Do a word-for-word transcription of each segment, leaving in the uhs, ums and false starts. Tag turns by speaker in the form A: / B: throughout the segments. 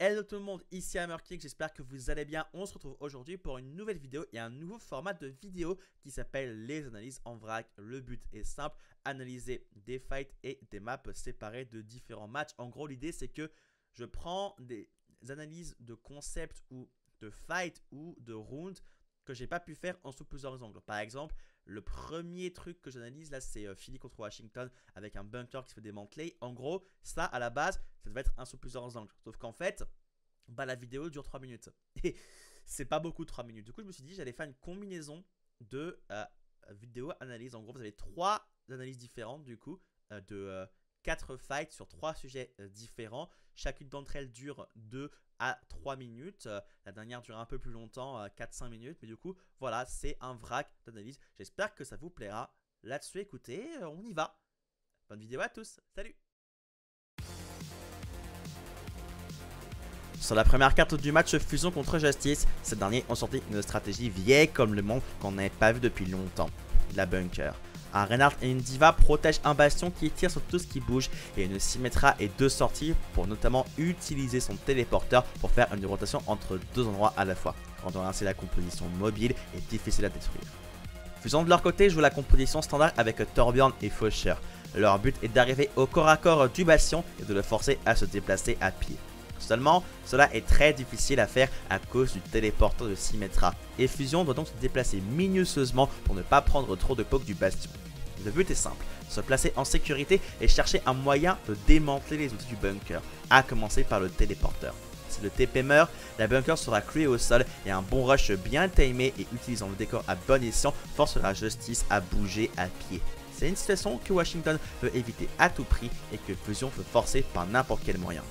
A: Hello tout le monde, ici HammerKing, j'espère que vous allez bien. On se retrouve aujourd'hui pour une nouvelle vidéo et un nouveau format de vidéo qui s'appelle les analyses en vrac. Le but est simple, analyser des fights et des maps séparées de différents matchs. En gros, l'idée c'est que je prends des analyses de concepts ou de fights ou de rounds que j'ai pas pu faire en sous plusieurs angles. Par exemple, le premier truc que j'analyse là, c'est euh, Philly contre Washington avec un bunker qui se fait démanteler. En gros, ça à la base, ça devait être un sous plusieurs angles. Sauf qu'en fait, bah, la vidéo dure trois minutes. Et c'est pas beaucoup trois minutes. Du coup, je me suis dit, j'allais faire une combinaison de euh, vidéo analyse. En gros, vous avez trois analyses différentes du coup, euh, de euh, quatre fights sur trois sujets euh, différents. Chacune d'entre elles dure deux à trois minutes. Euh, la dernière dure un peu plus longtemps, euh, quatre à cinq minutes. Mais du coup, voilà, c'est un vrac d'analyse. J'espère que ça vous plaira. Là-dessus, écoutez, euh, on y va. Bonne vidéo à tous. Salut! Sur la première carte du match Fusion contre Justice, ces derniers ont sorti une stratégie vieille comme le monde qu'on n'avait pas vu depuis longtemps, la bunker. Un Reinhardt et une Diva protègent un bastion qui tire sur tout ce qui bouge et une Symmetra et deux sorties pour notamment utiliser son téléporteur pour faire une rotation entre deux endroits à la fois, rendant ainsi la composition mobile et difficile à détruire. Fusion de leur côté joue la composition standard avec Torbjorn et Faucheur. Leur but est d'arriver au corps à corps du bastion et de le forcer à se déplacer à pied. Seulement, cela est très difficile à faire à cause du téléporteur de Symmetra, et Fusion doit donc se déplacer minutieusement pour ne pas prendre trop de poke du bastion. Le but est simple, se placer en sécurité et chercher un moyen de démanteler les outils du bunker, à commencer par le téléporteur. Si le T P meurt, la bunker sera clouée au sol et un bon rush bien timé et utilisant le décor à bon escient forcera Justice à bouger à pied. C'est une situation que Washington veut éviter à tout prix et que Fusion veut forcer par n'importe quel moyen.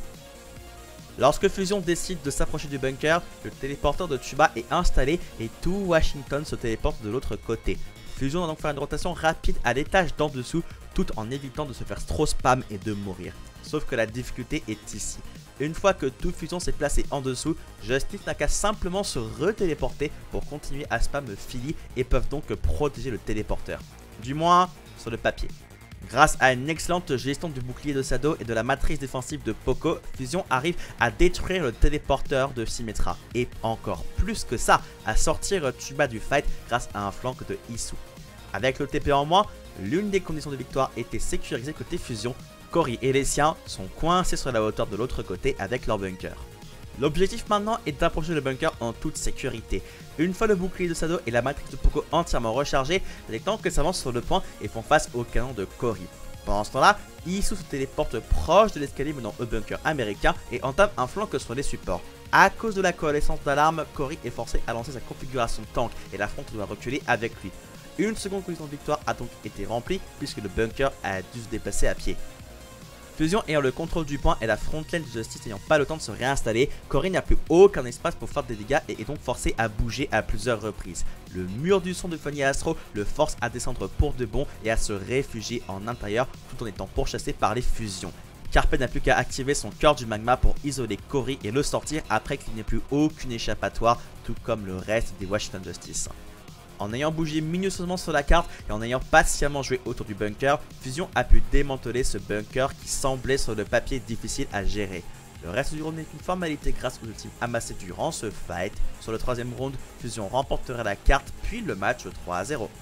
A: Lorsque Fusion décide de s'approcher du bunker, le téléporteur de Tuba est installé et tout Washington se téléporte de l'autre côté. Fusion doit donc faire une rotation rapide à l'étage d'en dessous tout en évitant de se faire trop spam et de mourir. Sauf que la difficulté est ici. Une fois que tout Fusion s'est placé en dessous, Justice n'a qu'à simplement se retéléporter pour continuer à spam Philly et peuvent donc protéger le téléporteur. Du moins, sur le papier. Grâce à une excellente gestion du bouclier de Sado et de la matrice défensive de Poco, Fusion arrive à détruire le téléporteur de Symmetra. Et encore plus que ça, à sortir Tuba du fight grâce à un flank de Issou. Avec le T P en moins, l'une des conditions de victoire était sécurisée côté Fusion. Cory et les siens sont coincés sur la hauteur de l'autre côté avec leur bunker. L'objectif maintenant est d'approcher le bunker en toute sécurité. Une fois le bouclier de Sado et la matrice de Poco entièrement rechargés, les tanks s'avancent sur le point et font face au canon de Cory. Pendant ce temps-là, Issou se téléporte proche de l'escalier menant au bunker américain et entame un flank sur les supports. À cause de la coalescence d'alarme, Cory est forcé à lancer sa configuration tank et la fronte doit reculer avec lui. Une seconde condition de victoire a donc été remplie puisque le bunker a dû se déplacer à pied. Fusion ayant le contrôle du point et la frontline de Justice n'ayant pas le temps de se réinstaller, Cory n'a plus aucun espace pour faire des dégâts et est donc forcé à bouger à plusieurs reprises. Le mur du son de Funny Astro le force à descendre pour de bon et à se réfugier en intérieur tout en étant pourchassé par les fusions. Carpe n'a plus qu'à activer son cœur du magma pour isoler Cory et le sortir après qu'il n'y ait plus aucune échappatoire, tout comme le reste des Washington Justice. En ayant bougé minutieusement sur la carte et en ayant patiemment joué autour du bunker, Fusion a pu démanteler ce bunker qui semblait sur le papier difficile à gérer. Le reste du round n'est qu'une formalité grâce aux ultimes amassés durant ce fight. Sur le troisième round, Fusion remportera la carte puis le match trois à zéro.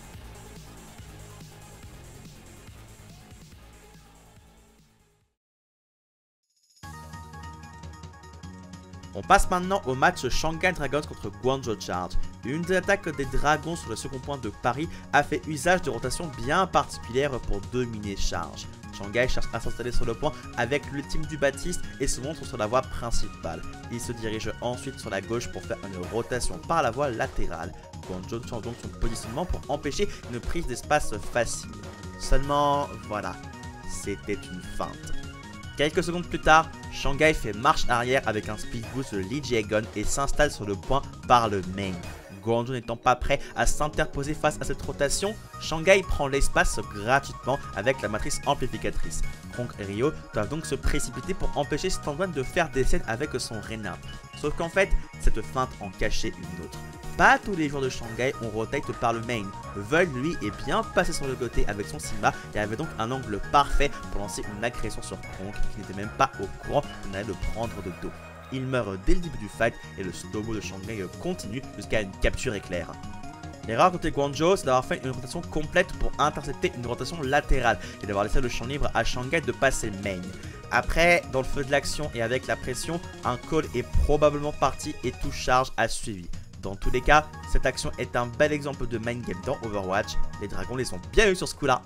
A: On passe maintenant au match Shanghai Dragons contre Guangzhou Charge. Une des attaques des Dragons sur le second point de Paris a fait usage de rotations bien particulières pour dominer Charge. Shanghai cherche à s'installer sur le point avec l'ultime du Baptiste et se montre sur la voie principale. Il se dirige ensuite sur la gauche pour faire une rotation par la voie latérale. Guangzhou change donc son positionnement pour empêcher une prise d'espace facile. Seulement, voilà, c'était une feinte. Quelques secondes plus tard, Shanghai fait marche arrière avec un speed boost de Lee Jae-gon et s'installe sur le point par le main. Guangzhou n'étant pas prêt à s'interposer face à cette rotation, Shanghai prend l'espace gratuitement avec la matrice amplificatrice. Kronk et Ryo doivent donc se précipiter pour empêcher Stand-One de faire des scènes avec son Reinhardt. Sauf qu'en fait, cette feinte en cachait une autre. Pas tous les joueurs de Shanghai ont rotate par le main. Void lui est bien passé sur le côté avec son Sigma et avait donc un angle parfait pour lancer une agression sur Kronk qui n'était même pas au courant qu'on allait le prendre de dos. il meurt dès le début du fight et le slow-mo de Shanghai continue jusqu'à une capture éclair. L'erreur côté Guangzhou, c'est d'avoir fait une rotation complète pour intercepter une rotation latérale et d'avoir laissé le champ libre à Shanghai de passer main. Après, dans le feu de l'action et avec la pression, un call est probablement parti et tout charge a suivi. Dans tous les cas, cette action est un bel exemple de main game dans Overwatch. Les dragons les ont bien eu sur ce coup-là.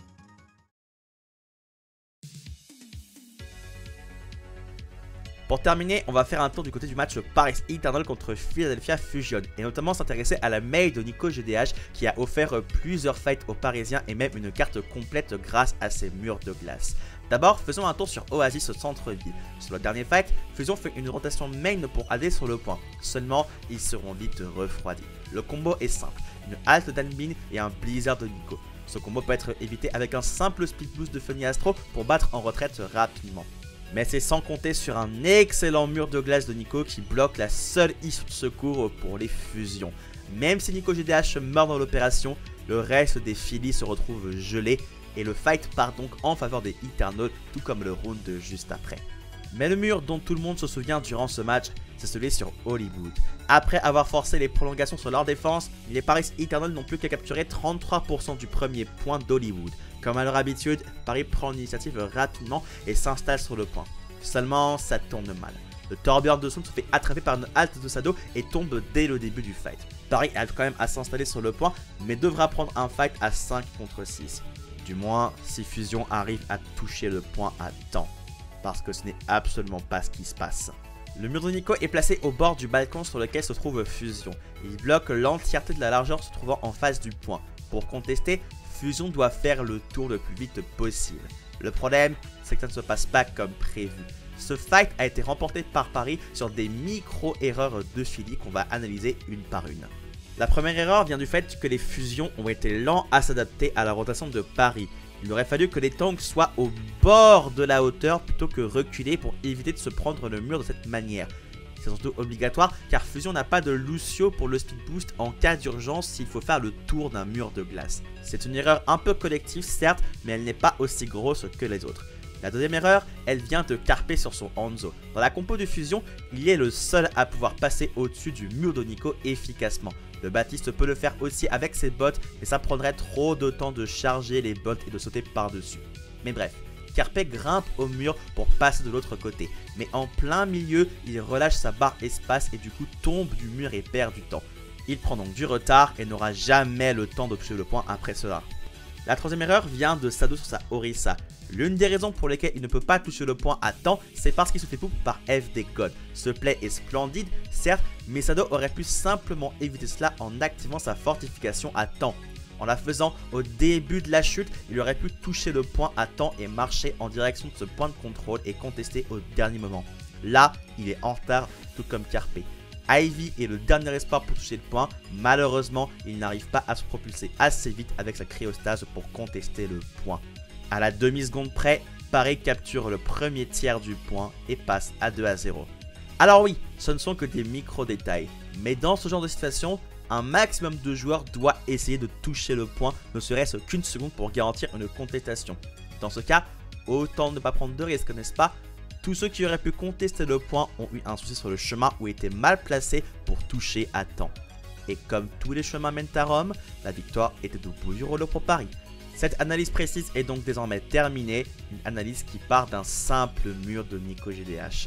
A: Pour terminer, on va faire un tour du côté du match Paris Eternal contre Philadelphia Fusion et notamment s'intéresser à la mail de Nico G D H qui a offert plusieurs fights aux Parisiens et même une carte complète grâce à ses murs de glace. D'abord, faisons un tour sur Oasis au centre-ville. Sur le dernier fight, Fusion fait une rotation main pour aller sur le point. Seulement, ils seront vite refroidis. Le combo est simple, une halte d'Anbin et un blizzard de Nico. Ce combo peut être évité avec un simple speed boost de Funny Astro pour battre en retraite rapidement. Mais c'est sans compter sur un excellent mur de glace de Nico qui bloque la seule issue de secours pour les fusions. Même si Nico G D H meurt dans l'opération, le reste des Phillies se retrouve gelé et le fight part donc en faveur des Eternals, tout comme le round juste après. Mais le mur dont tout le monde se souvient durant ce match, c'est celui sur Hollywood. Après avoir forcé les prolongations sur leur défense, les Paris Eternals n'ont plus qu'à capturer trente-trois pour cent du premier point d'Hollywood. Comme à leur habitude, Paris prend l'initiative rapidement et s'installe sur le point. Seulement, ça tourne mal. Le Torbjörn de Sound se fait attraper par une halte de Sado et tombe dès le début du fight. Paris a quand même à s'installer sur le point, mais devra prendre un fight à cinq contre six. Du moins, si Fusion arrive à toucher le point à temps. Parce que ce n'est absolument pas ce qui se passe. Le mur de Nico est placé au bord du balcon sur lequel se trouve Fusion. Il bloque l'entièreté de la largeur se trouvant en face du point. Pour contester, Fusion doit faire le tour le plus vite possible. Le problème, c'est que ça ne se passe pas comme prévu. Ce fight a été remporté par Paris sur des micro-erreurs de Philly qu'on va analyser une par une. La première erreur vient du fait que les fusions ont été lents à s'adapter à la rotation de Paris. Il aurait fallu que les tanks soient au bord de la hauteur plutôt que reculés pour éviter de se prendre le mur de cette manière. C'est surtout obligatoire car Fusion n'a pas de Lucio pour le speed boost en cas d'urgence s'il faut faire le tour d'un mur de glace. C'est une erreur un peu collective certes, mais elle n'est pas aussi grosse que les autres. La deuxième erreur, elle vient de Carpe sur son Hanzo. Dans la compo de Fusion, il est le seul à pouvoir passer au-dessus du mur de Nico efficacement. Le Baptiste peut le faire aussi avec ses bots, mais ça prendrait trop de temps de charger les bots et de sauter par-dessus. Mais bref, Carpe grimpe au mur pour passer de l'autre côté. Mais en plein milieu, il relâche sa barre espace et du coup tombe du mur et perd du temps. Il prend donc du retard et n'aura jamais le temps de toucher le point après cela. La troisième erreur vient de Sado sur sa Orisa. L'une des raisons pour lesquelles il ne peut pas toucher le point à temps, c'est parce qu'il se fait poup par F D God. Ce play est splendide, certes, mais Sado aurait pu simplement éviter cela en activant sa fortification à temps. En la faisant au début de la chute, il aurait pu toucher le point à temps et marcher en direction de ce point de contrôle et contester au dernier moment. Là, il est en retard, tout comme Carpe. Ivy est le dernier espoir pour toucher le point. Malheureusement, il n'arrive pas à se propulser assez vite avec sa cryostase pour contester le point. À la demi-seconde près, Paris capture le premier tiers du point et passe à deux à zéro. Alors oui, ce ne sont que des micro-détails, mais dans ce genre de situation, un maximum de joueurs doit essayer de toucher le point, ne serait-ce qu'une seconde pour garantir une contestation. Dans ce cas, autant ne pas prendre de risques, n'est-ce pas? Tous ceux qui auraient pu contester le point ont eu un souci sur le chemin ou étaient mal placés pour toucher à temps. Et comme tous les chemins mènent à Rome, la victoire était au bout du rouleau pour Paris. Cette analyse précise est donc désormais terminée, une analyse qui part d'un simple mur de Nico G D H.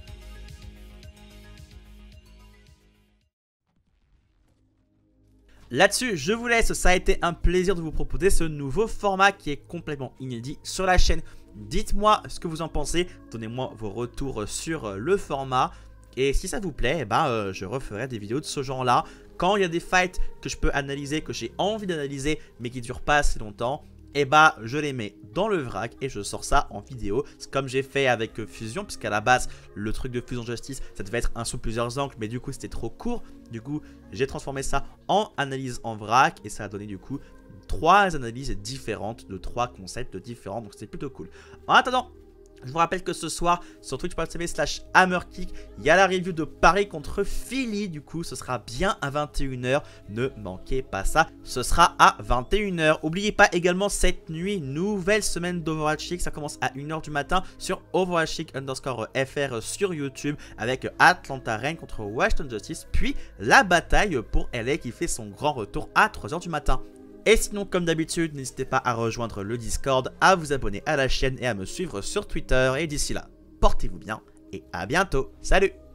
A: Là-dessus, je vous laisse, ça a été un plaisir de vous proposer ce nouveau format qui est complètement inédit sur la chaîne. Dites-moi ce que vous en pensez, donnez-moi vos retours sur le format. Et si ça vous plaît, eh ben, euh, je referai des vidéos de ce genre-là. Quand il y a des fights que je peux analyser, que j'ai envie d'analyser, mais qui ne durent pas assez longtemps, et eh bah je les mets dans le vrac et je sors ça en vidéo. C'est comme j'ai fait avec Fusion, puisqu'à la base le truc de Fusion Justice ça devait être un sous plusieurs angles, mais du coup c'était trop court. Du coup j'ai transformé ça en analyse en vrac et ça a donné du coup trois analyses différentes de trois concepts différents, donc c'était plutôt cool. En attendant, Je vous rappelle que ce soir, sur twitch point t v slash hammerkick, il y a la review de Paris contre Philly. Du coup, ce sera bien à vingt et une heures. Ne manquez pas ça. Ce sera à vingt et une heures. N'oubliez pas également cette nuit, nouvelle semaine d'Overwatch League. Ça commence à une heure du matin sur Overwatch League underscore F R sur YouTube avec Atlanta Reign contre Washington Justice. Puis la bataille pour L A qui fait son grand retour à trois heures du matin. Et sinon, comme d'habitude, n'hésitez pas à rejoindre le Discord, à vous abonner à la chaîne et à me suivre sur Twitter. Et d'ici là, portez-vous bien et à bientôt. Salut!